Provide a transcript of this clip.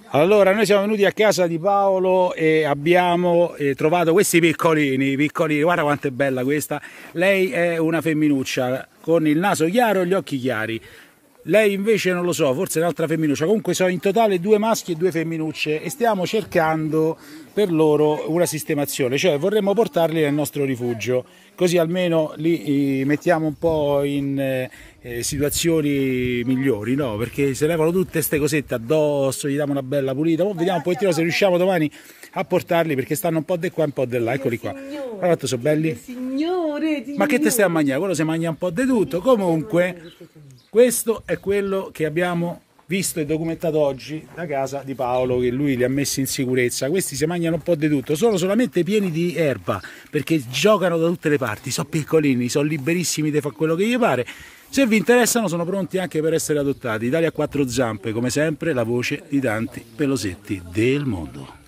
Allora, noi siamo venuti a casa di Paolo e abbiamo trovato questi piccolini, guarda quanto è bella questa. Lei è una femminuccia con il naso chiaro e gli occhi chiari. Lei invece non lo so, forse è un'altra femminuccia. Comunque sono in totale 2 maschi e 2 femminucce e stiamo cercando per loro una sistemazione, cioè vorremmo portarli nel nostro rifugio, così almeno li mettiamo un po' in situazioni migliori, no? Perché se levano tutte queste cosette addosso, gli diamo una bella pulita. Poi vediamo un pochettino se riusciamo domani a portarli, perché stanno un po' di qua e un po' di là. Eccoli qua. Guarda quanto sono belli. Signore. Ma che te stai a mangiare? Quello si mangia un po' di tutto. Comunque, questo è quello che abbiamo visto e documentato oggi da casa di Paolo, che lui li ha messi in sicurezza. Questi si mangiano un po' di tutto, sono solamente pieni di erba, perché giocano da tutte le parti, sono piccolini, sono liberissimi di fare quello che gli pare. Se vi interessano sono pronti anche per essere adottati. Italia a 4 zampe, come sempre, la voce di tanti pelosetti del mondo.